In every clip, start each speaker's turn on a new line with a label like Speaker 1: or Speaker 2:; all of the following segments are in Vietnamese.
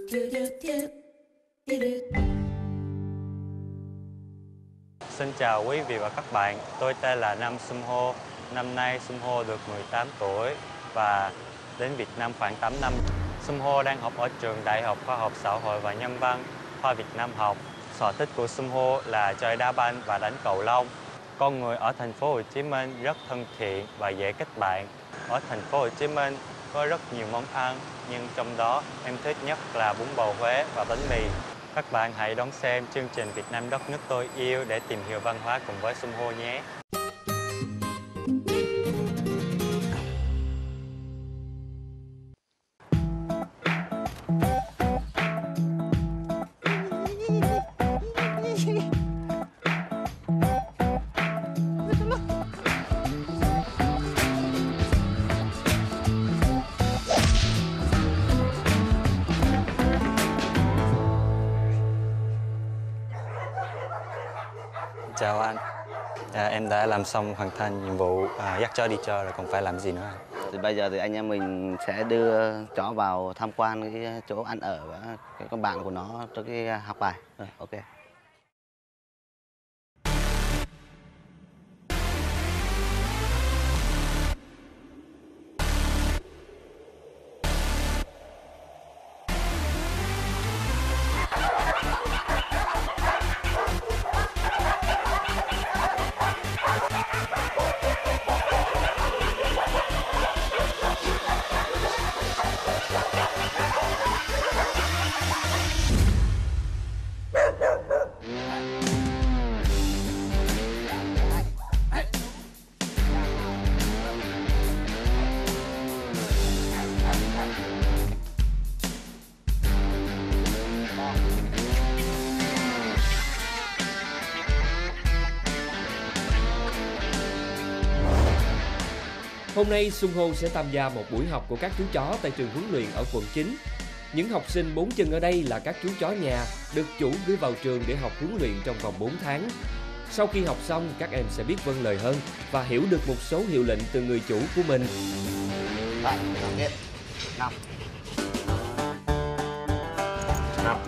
Speaker 1: Xin chào quý vị và các bạn, tôi tên là Nam Sum Ho. Năm nay Sum Ho được 18 tuổi và đến Việt Nam khoảng 8 năm. Sum Ho đang học ở trường Đại học Khoa học Xã hội và Nhân văn, khoa Việt Nam học. Sở thích của Sum Ho là chơi đá banh và đánh cầu lông. Con người ở thành phố Hồ Chí Minh rất thân thiện và dễ kết bạn. Ở thành phố Hồ Chí Minh có rất nhiều món ăn, nhưng trong đó em thích nhất là bún bò Huế và bánh mì. Các bạn hãy đón xem chương trình Việt Nam đất nước tôi yêu để tìm hiểu văn hóa cùng với Sum Ho nhé. Chào anh, em đã làm xong hoàn thành nhiệm vụ dắt chó đi chơi rồi, còn phải làm gì nữa anh?
Speaker 2: Thì bây giờ thì anh em mình sẽ đưa chó vào tham quan cái chỗ ăn ở và cái con bạn của nó trước khi học bài. Rồi, ok.
Speaker 3: Hôm nay Sum Ho sẽ tham gia một buổi học của các chú chó tại trường huấn luyện ở quận 9. Những học sinh 4 chân ở đây là các chú chó nhà được chủ gửi vào trường để học huấn luyện trong vòng 4 tháng. Sau khi học xong, các em sẽ biết vâng lời hơn và hiểu được một số hiệu lệnh từ người chủ của mình.
Speaker 2: Rồi, tiếp. 5. 5.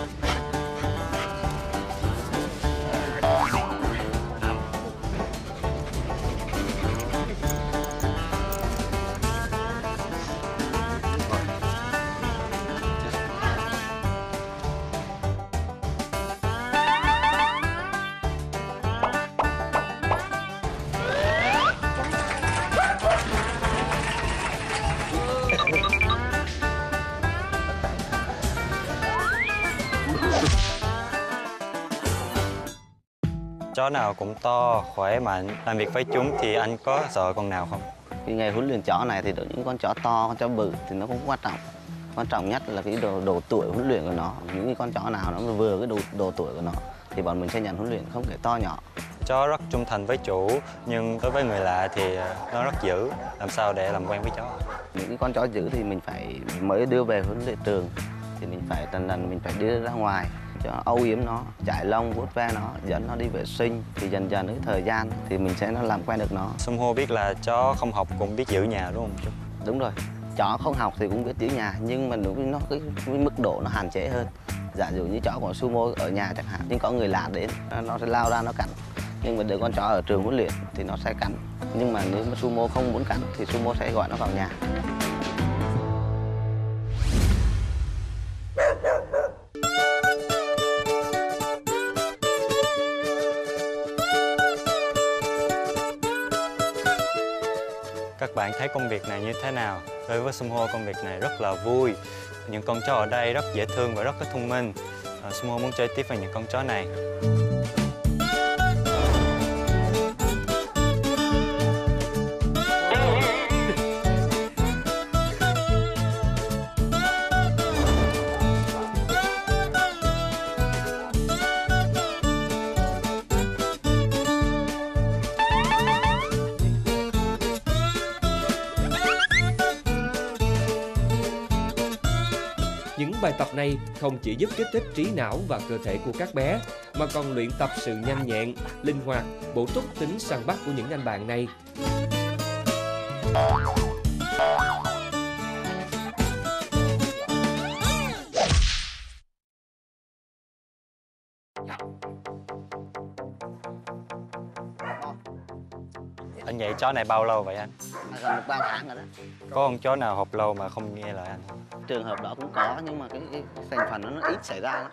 Speaker 1: Chó nào cũng to, khỏe mạnh, làm việc với chúng thì anh có sợ con nào không?
Speaker 2: Cái ngày huấn luyện chó này thì đối với những con chó to, con chó bự thì nó cũng quan trọng. Quan trọng nhất là cái độ tuổi huấn luyện của nó. Những cái con chó nào nó vừa cái độ tuổi của nó thì bọn mình sẽ nhận huấn luyện, không kể to nhỏ.
Speaker 1: Chó rất trung thành với chủ, nhưng đối với người lạ thì nó rất dữ. Làm sao để làm quen với chó?
Speaker 2: Những cái con chó dữ thì mình phải mới đưa về huấn luyện trường thì mình phải lần mình phải đưa ra ngoài cho âu yếm nó, chải lông, vuốt ve nó, dẫn nó đi vệ sinh, thì dần dần với thời gian thì mình sẽ làm quen được nó.
Speaker 1: Sum Ho biết là chó không học cũng biết giữ nhà đúng không chú?
Speaker 2: Đúng rồi, chó không học thì cũng biết giữ nhà, nhưng mà nó cái mức độ nó hạn chế hơn. Giả dụ như chó của Sumo ở nhà chẳng hạn, nhưng có người lạ đến nó sẽ lao ra nó cắn. Nhưng mà đứa con chó ở trường huấn luyện thì nó sẽ cắn. Nhưng mà nếu mà Sumo không muốn cắn thì Sumo sẽ gọi nó vào nhà.
Speaker 1: Các bạn thấy công việc này như thế nào? Đối với Sum Ho, công việc này rất là vui. Những con chó ở đây rất dễ thương và rất có thông minh. Sum Ho muốn chơi tiếp với những con chó này.
Speaker 3: Những bài tập này không chỉ giúp kích thích trí não và cơ thể của các bé, mà còn luyện tập sự nhanh nhẹn, linh hoạt, bổ túc tính săn bắt của những anh bạn này.
Speaker 1: Anh dạy chó này bao lâu vậy anh?
Speaker 2: Gần được 3 tháng rồi đó.
Speaker 1: Có con chó nào học lâu mà không nghe lời anh?
Speaker 2: Trường hợp đó cũng có nhưng mà cái thành phần nó ít xảy ra lắm.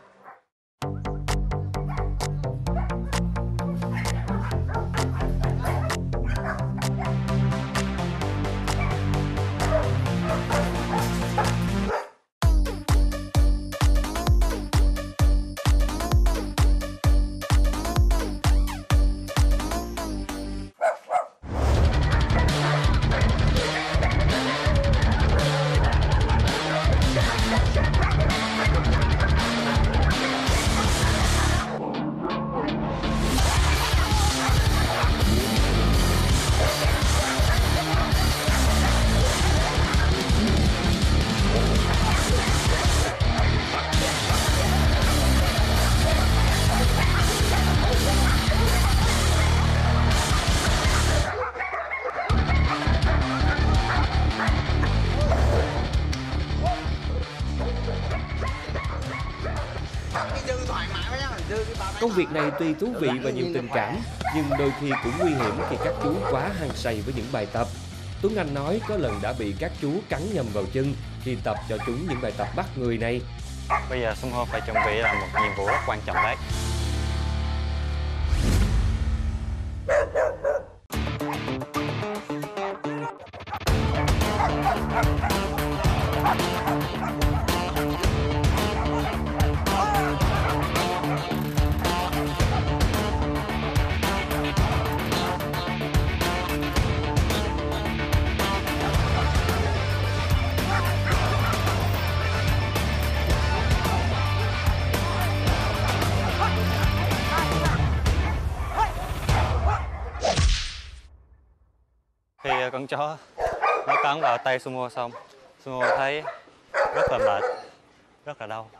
Speaker 3: Công việc này tuy thú vị và nhiều tình cảm, nhưng đôi khi cũng nguy hiểm khi các chú quá hăng say với những bài tập. Tuấn Anh nói có lần đã bị các chú cắn nhầm vào chân khi tập cho chúng những bài tập bắt người này.
Speaker 1: Bây giờ Sung Hô phải chuẩn bị làm một nhiệm vụ rất quan trọng đấy. Khi con chó nó cắn vào tay Sung Hô xong, Sung Hô thấy rất là mệt, rất là đau.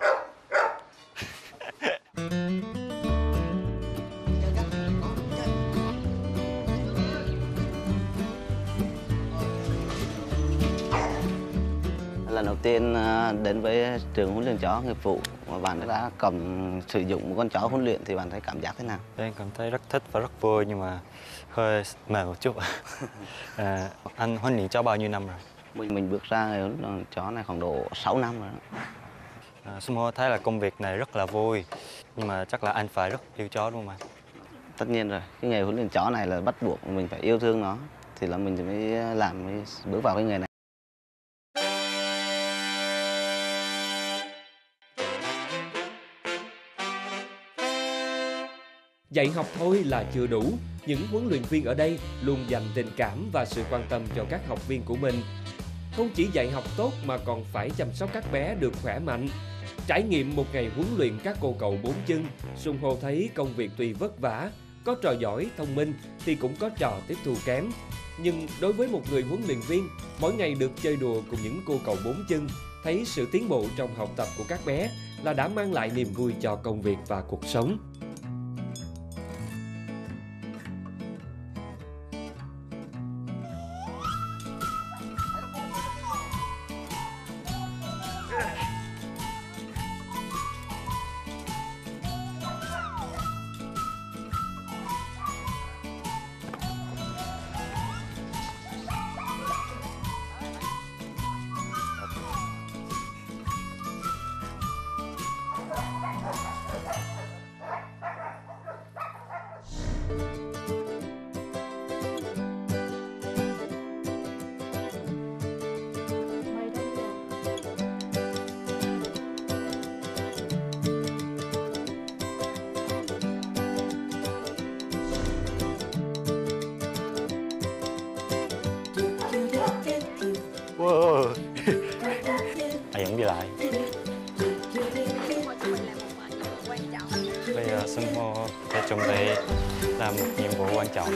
Speaker 2: Lần đầu tiên đến với trường huấn luyện chó nghiệp vụ mà bạn đã sử dụng một con chó huấn luyện thì bạn thấy cảm giác thế nào?
Speaker 1: Em cảm thấy rất thích và rất vui nhưng mà hơi mệt một chút. Anh huấn luyện chó bao nhiêu năm rồi?
Speaker 2: Mình bước ra huấn luyện chó này khoảng độ 6 năm rồi đó.
Speaker 1: Sung Hô thấy là công việc này rất là vui nhưng mà chắc là anh phải rất yêu chó đúng không anh?
Speaker 2: Tất nhiên rồi, cái nghề huấn luyện chó này là bắt buộc mình phải yêu thương nó thì là mình mới bước vào cái nghề này.
Speaker 3: Dạy học thôi là chưa đủ, những huấn luyện viên ở đây luôn dành tình cảm và sự quan tâm cho các học viên của mình. Không chỉ dạy học tốt mà còn phải chăm sóc các bé được khỏe mạnh. Trải nghiệm một ngày huấn luyện các cô cậu 4 chân, Sung Hô thấy công việc tuy vất vả, có trò giỏi, thông minh thì cũng có trò tiếp thu kém. Nhưng đối với một người huấn luyện viên, mỗi ngày được chơi đùa cùng những cô cậu 4 chân, thấy sự tiến bộ trong học tập của các bé là đã mang lại niềm vui cho công việc và cuộc sống.
Speaker 1: Wow. Anh vẫn đi lại. Bây giờ Sung Hô sẽ chuẩn bị làm một nhiệm vụ quan trọng.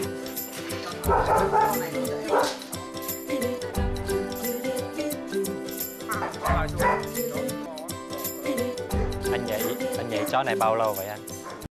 Speaker 1: Anh dạy chó này bao lâu vậy anh?